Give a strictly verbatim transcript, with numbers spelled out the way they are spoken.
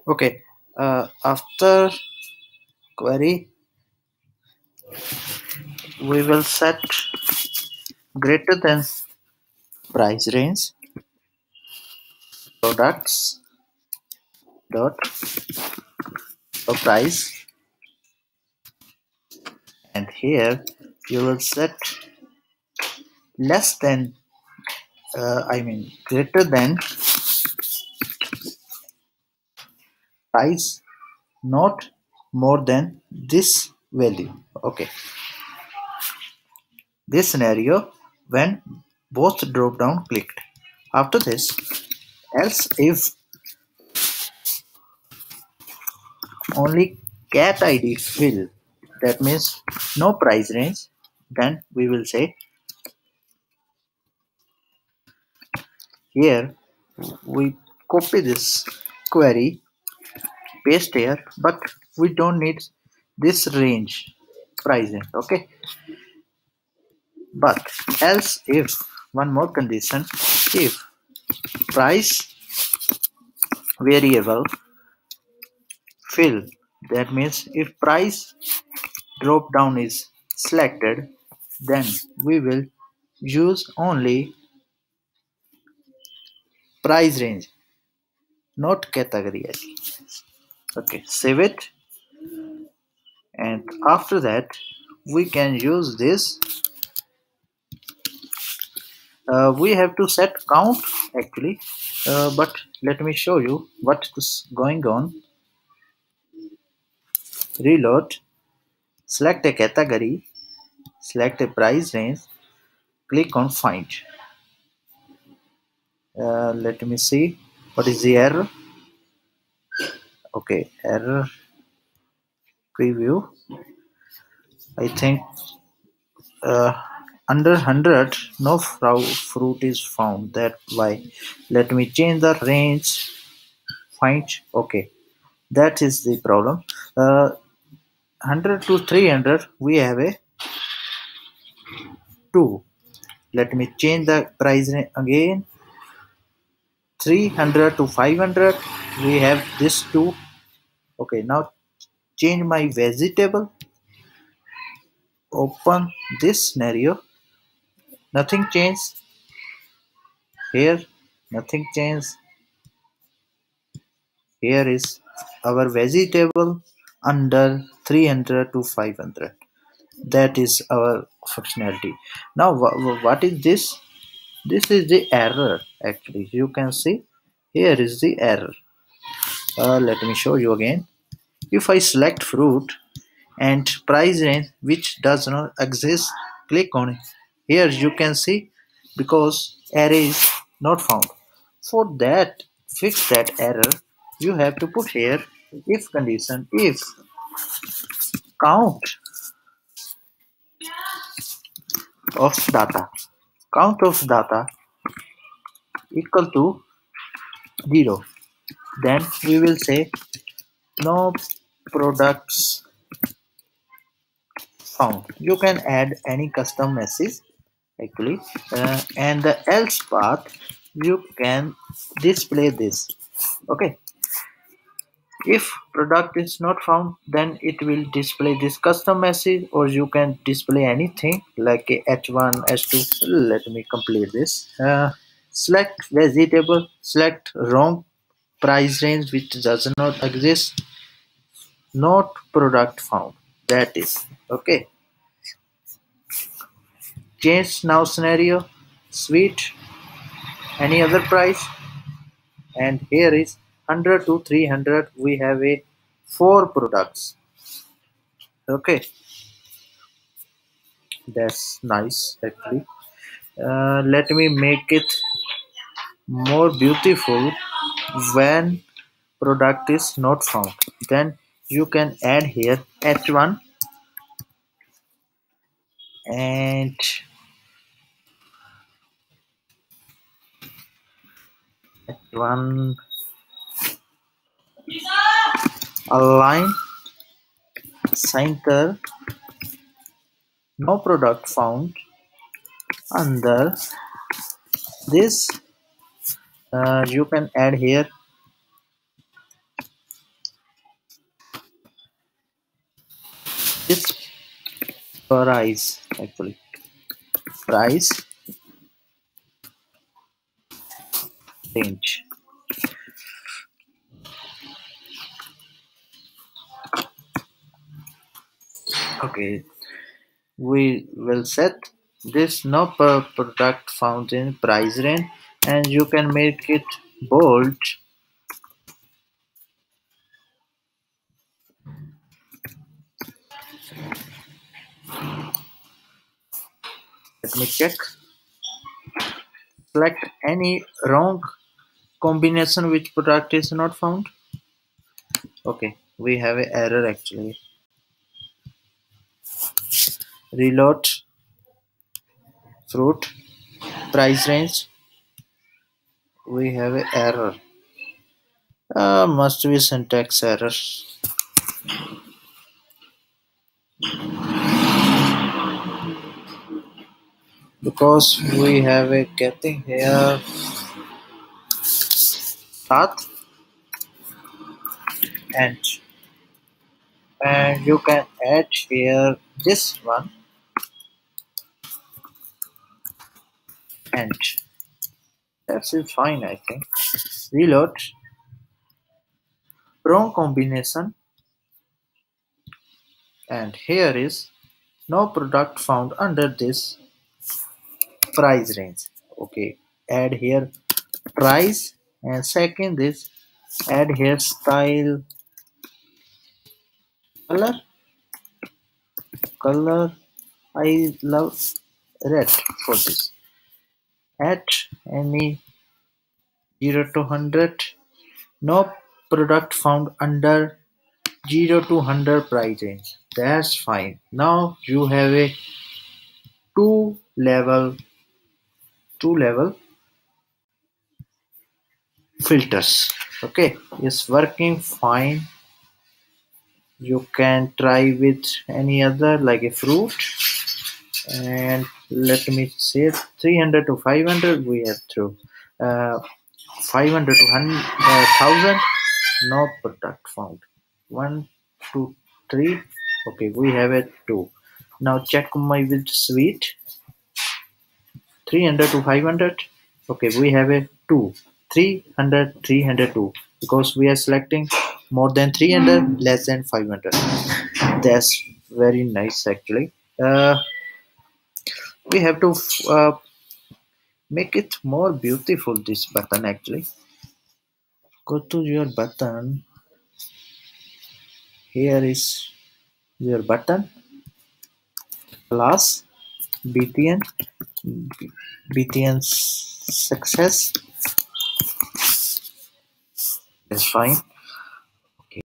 Okay, uh, after query, we will set greater than price range products dot a price, and here you will set less than uh, I mean greater than price, not more than this value. Okay, this scenario when both drop down clicked. After this, else if only cat id fill, that means no price range, then we will say here we copy this query, paste here, but we don't need this range pricing. Okay, but else if one more condition, if price variable fill, that means if price drop down is selected, then we will use only price range, not category I D. Okay, save it, and after that we can use this. Uh, we have to set count actually, uh, but let me show you what is going on. Reload, select a category, select a price range, click on find. Uh, let me see what is the error. Okay, error preview. I think uh, under one hundred no fruit is found, that why. Let me change the range, find. Okay, that is the problem. uh, one hundred to three hundred we have a two. Let me change the price again. three hundred to five hundred we have this two. Okay, now change my vegetable, open this scenario, nothing changed here, nothing changed here. Is our vegetable under three hundred to five hundred. That is our functionality. Now what is this? This is the error actually. You can see here is the error. Uh, let me show you again. If I select fruit and price range which does not exist, click on it. Here you can see because array is not found. For that, fix that error, you have to put here if condition, if count of data, count of data equal to zero, then we will say no products found. You can add any custom message actually, uh, and the else part you can display this. Okay, if product is not found, then it will display this custom message, or you can display anything like a h one h two. Let me complete this. Uh, select vegetable, select wrong price range which does not exist, not product found, that is. Okay, change now scenario, sweet, any other price, and here is one hundred to three hundred we have a four products. Okay, that's nice actually. Uh, let me make it more beautiful. When product is not found, then you can add here h one and h one align center, no product found. Under this, uh, you can add here This price actually price range. Okay, we will set this no per product found in price range, and you can make it bold. Let me check. Select any wrong combination which product is not found. Okay, we have an error actually. Reload fruit price range. We have an error. Uh, must be syntax error because we have a getting here path and and you can add here this one and that's it fine I think. Reload wrong combination and here is no product found under this price range. Okay, add here price and second is add here style color color I love red for this. At any zero to one hundred, no product found under zero to one hundred price range. That's fine. Now you have a two level two level filters. Okay, it's working fine. You can try with any other like a fruit and let me say three hundred to five hundred we have through. Uh, five hundred to one thousand no product found. One, two, three. Okay, we have a two. Now check my with sweet. three hundred to five hundred. Okay, we have a two. three hundred, three hundred two because we are selecting more than three hundred, less than five hundred. That's very nice actually. Uh, we have to uh, make it more beautiful this button actually. Go to your button. Here is your button class btn btn success is fine.